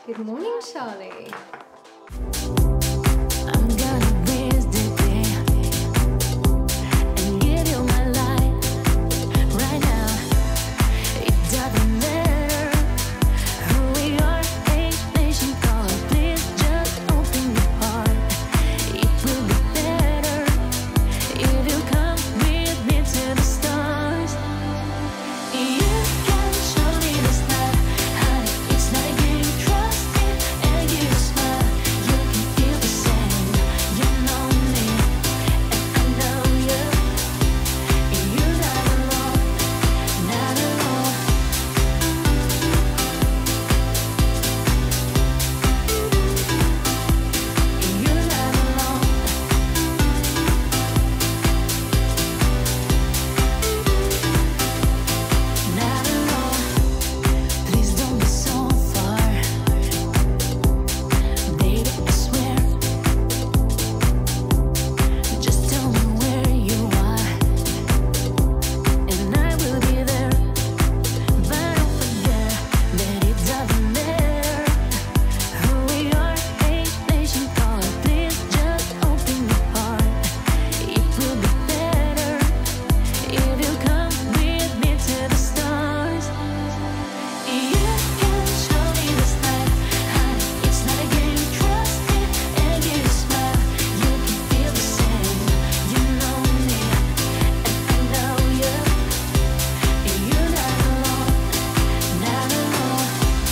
Good morning, Charlie. I'm gonna raise the day and give you my life right now. It doesn't matter who we are, age, nation, color. Please just open your heart. It will be better if you come with me to the stars. You can show me the style, honey. It's not a game. Trust me and give a smile. You can feel the same. You know me and I know you. You're not alone, not alone. You're not alone. Not alone. Please don't be so far, baby. I swear. Just tell me where you are, and I will be there. But don't forget that it doesn't matter who we are, age, nation, color. Please just open your heart. It will be better if you come with me to the stars. You can show me the style, honey. It's not a game. Trust me and give a smile. You can feel the same. You know me and I know you. You're not alone, not alone.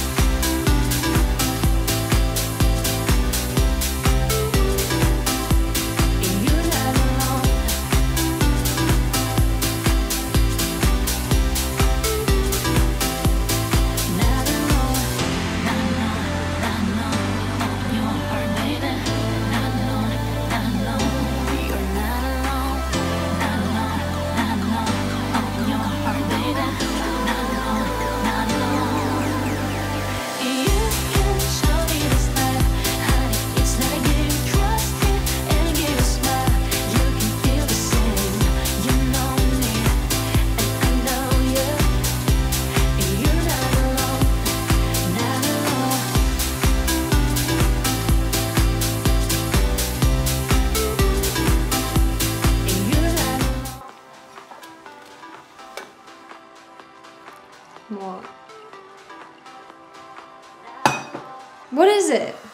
You're not alone. Not alone, not alone, not alone. On your heart, baby. Not alone, not alone. You're not alone, not alone, not alone. On your heart, baby. Not alone, not alone. You can show me the style, honey. It's not a game. Trust me and give a smile. You can feel the same. You know me and I know you. You're not alone, not alone. You're not alone. What? What is it?